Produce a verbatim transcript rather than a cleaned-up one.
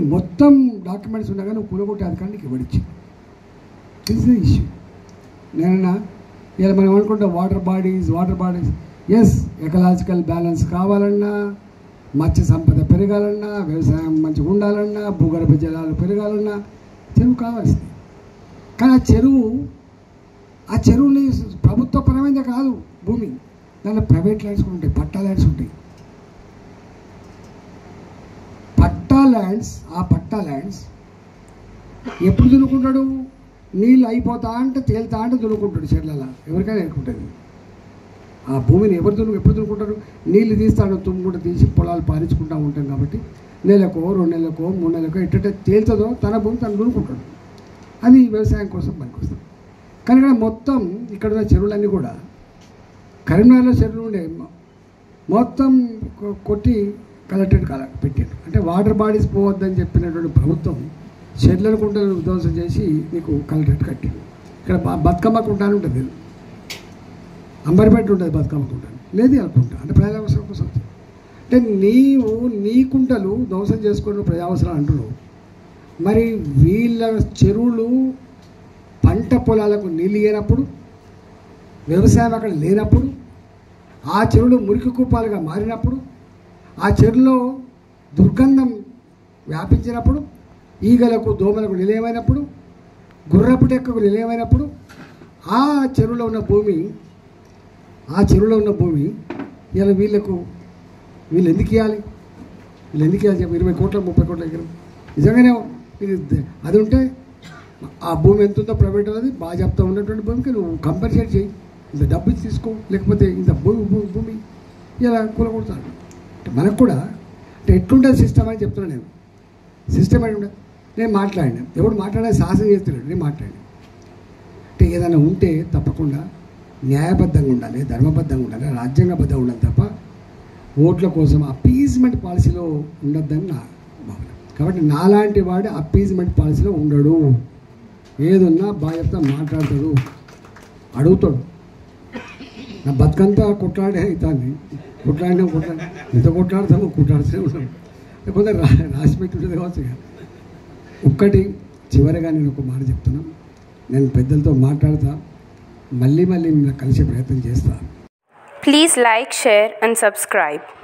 మొత్తం డాక్యుమెంట్స్ ఉండగా నువ్వు కూలగొట్టే అధికారం నీకు ఇవ్వడిచ్చి. This is the issue. నేనన్నా ఇలా మనం అనుకుంటాం water bodies water bodies as ecological balance కావాలన్నా, మత్స్య సంపద పెరగాలన్నా, వ్యవసాయం మంచిగా ఉండాలన్నా, భూగర్భ జలాలు పెరగాలన్నా చెరువు కావాల్సింది. కానీ ఆ చెరువు ఆ చెరువుని ప్రభుత్వ పరమైనదే కాదు భూమి, దాంట్లో ప్రైవేట్ ల్యాండ్స్ కూడా ఉంటాయి, పట్టా ల్యాండ్స్ ఉంటాయి. పట్టా ల్యాండ్స్ ఆ పట్టా ల్యాండ్స్ ఎప్పుడు దున్నుకుంటాడు? నీళ్ళు అయిపోతా అంటే తేలుతా అంటే దున్నుకుంటాడు చెట్లలో, ఎవరికైనా ఎదుర్కొంటుంది. ఆ భూమిని ఎవరు దున్ను ఎప్పుడు దున్నుకుంటారు? నీళ్ళు తీస్తాడు, తుమ్ముకుంటూ తీసి పొలాలు పారించుకుంటూ ఉంటాం కాబట్టి నెలకో రెండు నెలలకో మూడు నెలలకో ఎట్ట తేలుతుందో తన భూమి తను దున్నుకుంటాడు. అది వ్యవసాయం కోసం పనికొస్తుంది. కానీ ఇక్కడ మొత్తం ఇక్కడ ఉన్న చెరువులన్నీ కూడా కరీంనగర్లో చెరువులు ఉండే మొత్తం కొట్టి కలెక్టరేట్ కల పెట్టాడు. అంటే వాటర్ బాడీస్ పోవద్దని చెప్పినటువంటి ప్రభుత్వం చెట్ల కుంటలు విధ్వంసం చేసి నీకు కలెక్టరేట్ కట్టింది. ఇక్కడ బతుకమ్మ కుంట అని ఉంటుంది, అంబర్పేట ఉంటుంది బతుకమ్మ కుంట, లేదు అనుకుంటా. అంటే ప్రజావసరం కోసం. అంటే నీవు నీ కుంటలు ధ్వంసం చేసుకుని ప్రజావసరాలు అంటున్నావు. మరి వీళ్ళ చెరువులు పంట పొలాలకు నీళ్ళు ఇయ్యనప్పుడు, వ్యవసాయం అక్కడ లేనప్పుడు, ఆ చెరువులు మురికి కూపాలుగా మారినప్పుడు, ఆ చెరువులో దుర్గంధం వ్యాపించినప్పుడు, ఈగలకు దోమలకు నిలయమైనప్పుడు, గుర్రపు టెక్కకు నిలయమైనప్పుడు, ఆ చెరువులో ఉన్న భూమి ఆ చెరువులో ఉన్న భూమి ఇలా వీళ్ళకు వీళ్ళు ఎందుకు ఇవ్వాలి? వీళ్ళు ఎందుకు ఇవ్వాలి చెప్పి ఇరవై కోట్ల ముప్పై కోట్ల దగ్గర నిజంగానే ఇది అది ఉంటే ఆ భూమి ఎంత ఉందో ప్రైవేట్ అనేది బాగా చెప్తా ఉన్నటువంటి భూమికి నువ్వు కంపల్సరీ చేయి, ఇంత డబ్బు ఇచ్చి తీసుకో, లేకపోతే ఇంత భూమి భూమి భూమి ఇలా కూలగొడతాను. అంటే మనకు కూడా అంటే ఎట్లుంటుంది సిస్టమ్ అని చెప్తున్నాను నేను. సిస్టమ్ అని ఉండదు. నేను మాట్లాడినా, ఎవడు మాట్లాడే సాహసం చేస్తున్నాడు, నేను మాట్లాడినా. అంటే ఏదైనా ఉంటే తప్పకుండా న్యాయబద్ధంగా ఉండాలి, ధర్మబద్ధంగా ఉండాలి, రాజ్యాంగబద్ధంగా ఉండాలి తప్ప ఓట్ల కోసం అప్పీజ్మెంట్ పాలసీలో ఉండొద్దని నా భావన. కాబట్టి నాలాంటి వాడు అప్పీజ్మెంట్ పాలసీలో ఉండడు. ఏదున్నా బాధ్యత మాట్లాడతాడు, అడుగుతాడు. నా బతుకంతా కొట్లాడే అవుతుంది, కొట్లాడినా కొట్లాడి ఎంత కొట్లాడతామో కొట్లాడుతూనే ఉంటాం. కొందరు రా రాసి పెట్టి ఉంటుంది కావచ్చు. ఒక్కటి చివరిగా నేను ఒక మాట చెప్తున్నాను, నేను పెద్దలతో మాట్లాడతా, మళ్ళీ మళ్ళీ మిమ్మల్ని కలిసే ప్రయత్నం చేస్తాను. Please like, share and subscribe.